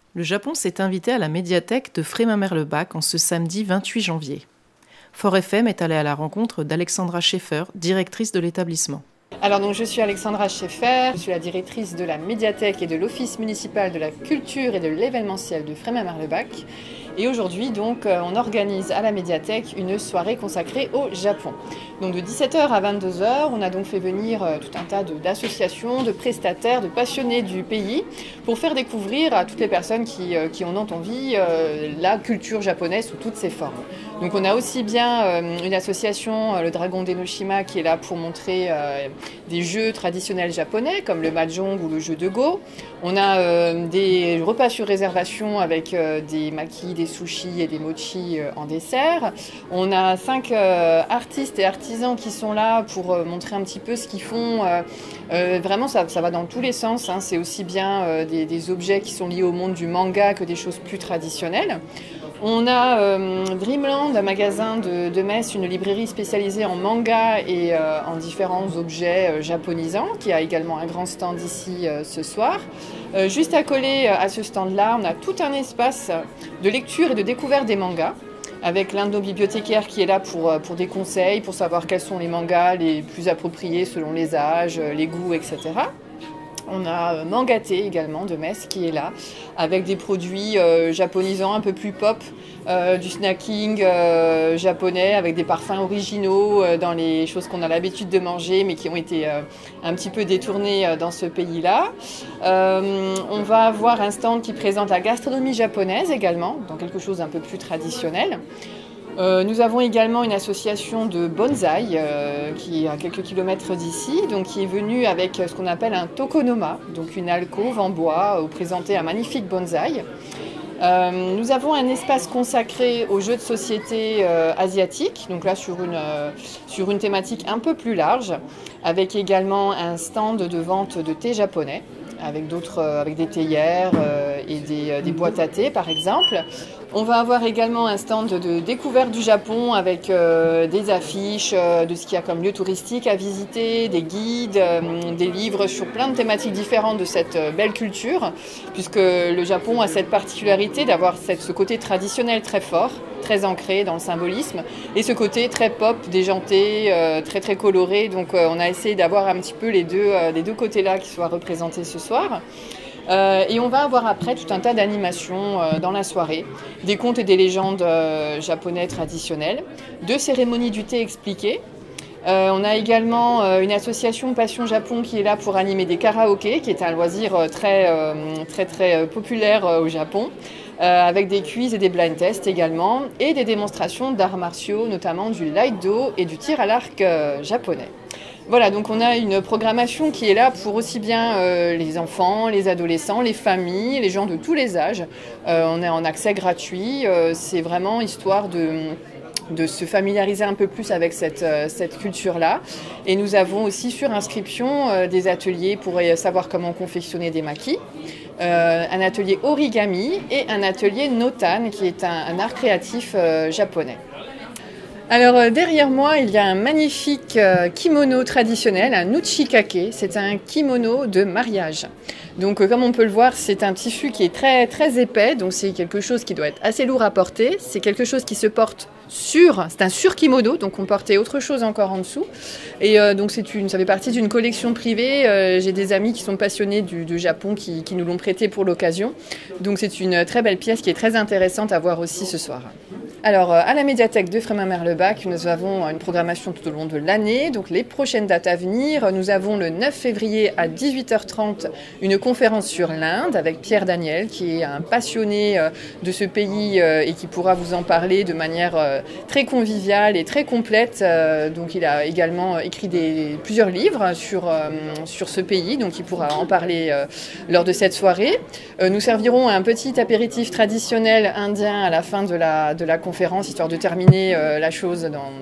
Le Japon s'est invité à la médiathèque de Frémin-Merlebach en ce samedi 28 janvier. Fort FM est allé à la rencontre d'Alexandra Schaeffer, directrice de l'établissement. Alors donc je suis Alexandra Schaeffer, je suis la directrice de la médiathèque et de l'office municipal de la culture et de l'événementiel de Frémin-Merlebach. Et aujourd'hui donc on organise à la médiathèque une soirée consacrée au Japon. Donc de 17h à 22h, on a donc fait venir tout un tas d'associations, de prestataires, de passionnés du pays pour faire découvrir à toutes les personnes qui en ont envie la culture japonaise sous toutes ses formes. Donc on a aussi bien une association, le Dragon d'Enoshima, qui est là pour montrer des jeux traditionnels japonais comme le mahjong ou le jeu de go. On a des repas sur réservation avec des makis, des sushis et des mochis en dessert. On a 5 artistes et artisans qui sont là pour montrer un petit peu ce qu'ils font. Vraiment, ça va dans tous les sens, hein. C'est aussi bien des objets qui sont liés au monde du manga que des choses plus traditionnelles. On a Dreamland, un magasin de Metz, une librairie spécialisée en manga et en différents objets japonisants, qui a également un grand stand ici ce soir. Juste à coller à ce stand-là, on a tout un espace de lecture et de découverte des mangas, avec l'un de nos bibliothécaires qui est là pour des conseils, pour savoir quels sont les mangas les plus appropriés selon les âges, les goûts, etc. On a Mangaté également de Metz qui est là, avec des produits japonisants un peu plus pop, du snacking japonais avec des parfums originaux dans les choses qu'on a l'habitude de manger mais qui ont été un petit peu détournées dans ce pays-là. On va avoir un stand qui présente la gastronomie japonaise également, dans quelque chose d'un peu plus traditionnel. Nous avons également une association de bonsaï qui est à quelques kilomètres d'ici, donc qui est venue avec ce qu'on appelle un tokonoma, donc une alcôve en bois où présentait un magnifique bonsaï. Nous avons un espace consacré aux jeux de société asiatiques, donc là sur une thématique un peu plus large, avec également un stand de vente de thé japonais, avec des théières et des boîtes à thé par exemple. On va avoir également un stand de découverte du Japon avec des affiches de ce qu'il y a comme lieu touristique à visiter, des guides, des livres sur plein de thématiques différentes de cette belle culture, puisque le Japon a cette particularité d'avoir ce côté traditionnel très fort, très ancré dans le symbolisme, et ce côté très pop, déjanté, très très coloré. Donc on a essayé d'avoir un petit peu les deux côtés-là qui soient représentés ce soir. Et on va avoir après tout un tas d'animations dans la soirée, des contes et des légendes japonais traditionnelles, de cérémonies du thé expliquées. On a également une association Passion Japon qui est là pour animer des karaokés, qui est un loisir très populaire au Japon, avec des quiz et des blind tests également, et des démonstrations d'arts martiaux, notamment du Iaido et du tir à l'arc japonais. Voilà, donc on a une programmation qui est là pour aussi bien les enfants, les adolescents, les familles, les gens de tous les âges. On est en accès gratuit, c'est vraiment histoire de se familiariser un peu plus avec cette culture-là. Et nous avons aussi sur inscription des ateliers pour savoir comment confectionner des makis, un atelier origami et un atelier notan qui est un art créatif japonais. Alors derrière moi, il y a un magnifique kimono traditionnel, un uchikake. C'est un kimono de mariage. Donc comme on peut le voir, c'est un tissu qui est très très épais, donc c'est quelque chose qui doit être assez lourd à porter. C'est quelque chose qui se porte c'est un sur-kimono, donc on portait autre chose encore en dessous. Et donc ça fait partie d'une collection privée. J'ai des amis qui sont passionnés du Japon qui nous l'ont prêté pour l'occasion. Donc c'est une très belle pièce qui est très intéressante à voir aussi ce soir. Alors, à la médiathèque de Frémin-Merlebach, nous avons une programmation tout au long de l'année. Donc, les prochaines dates à venir, nous avons le 9 février à 18h30 une conférence sur l'Inde avec Pierre Daniel, qui est un passionné de ce pays et qui pourra vous en parler de manière très conviviale et très complète. Donc, il a également écrit plusieurs livres sur ce pays, donc il pourra en parler lors de cette soirée. Nous servirons un petit apéritif traditionnel indien à la fin de la conférence, histoire de terminer la chose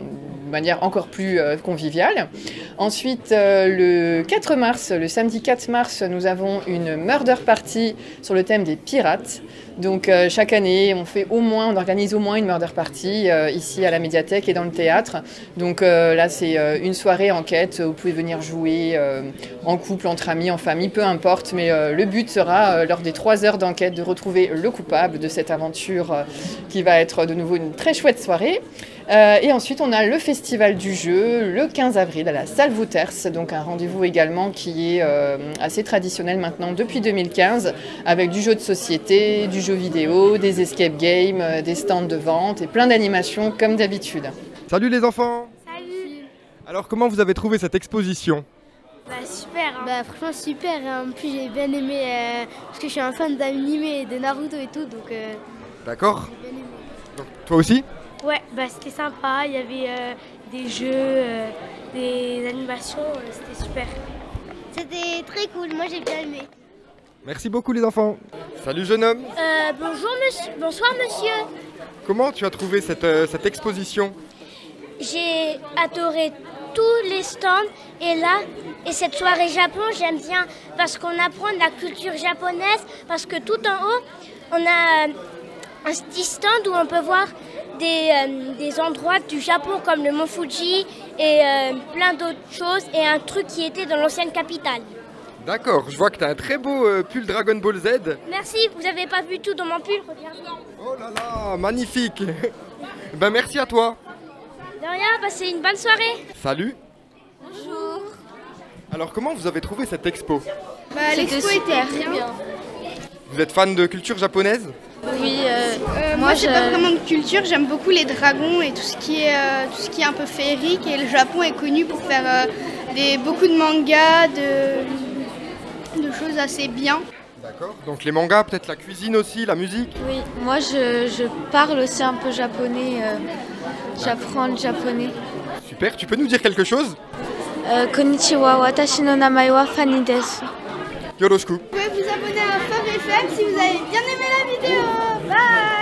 manière encore plus conviviale. Ensuite, le 4 mars, le samedi 4 mars, nous avons une murder party sur le thème des pirates. Donc chaque année, on organise au moins une murder party ici à la médiathèque et dans le théâtre. Donc là, c'est une soirée enquête. Vous pouvez venir jouer en couple, entre amis, en famille, peu importe. Mais le but sera, lors des 3 heures d'enquête, de retrouver le coupable de cette aventure qui va être de nouveau une très chouette soirée. Et ensuite, on a le Festival du jeu le 15 avril à la salle Wouters, donc un rendez-vous également qui est assez traditionnel maintenant depuis 2015, avec du jeu de société, du jeu vidéo, des escape games, des stands de vente et plein d'animations comme d'habitude. Salut les enfants! Salut! Alors comment vous avez trouvé cette exposition? Super, hein. Franchement super, en plus j'ai bien aimé, parce que je suis un fan d'animé, de Naruto et tout, donc D'accord. j'ai bien aimé. Donc, toi aussi? Ouais, c'était sympa, il y avait des jeux, des animations, c'était super. C'était très cool, moi j'ai bien aimé. Merci beaucoup les enfants. Salut jeune homme. Bonjour monsieur, bonsoir monsieur. Comment tu as trouvé cette exposition? J'ai adoré tous les stands et cette soirée Japon, j'aime bien parce qu'on apprend de la culture japonaise, parce que tout en haut, on a un petit stand où on peut voir des endroits du Japon comme le mont Fuji et plein d'autres choses et un truc qui était dans l'ancienne capitale. D'accord, je vois que tu as un très beau pull Dragon Ball Z. Merci, vous n'avez pas vu tout dans mon pull, regardez. Oh là là, magnifique. Ben merci à toi. De rien, passez une bonne soirée. Salut. Bonjour. Alors comment vous avez trouvé cette expo? L'expo était bien. Vous êtes fan de culture japonaise? Oui, moi j'ai pas vraiment de culture, j'aime beaucoup les dragons et tout ce qui est un peu féerique, et le Japon est connu pour faire beaucoup de mangas, de choses assez bien. D'accord, donc les mangas, peut-être la cuisine aussi, la musique? Oui, moi je parle aussi un peu japonais, j'apprends le japonais. Super, tu peux nous dire quelque chose? Konnichiwa, watashi no namae wa Fanny desu. Yoroshiku. Vous pouvez vous abonner à Fort FM si vous avez bien aimé la vidéo. Bye!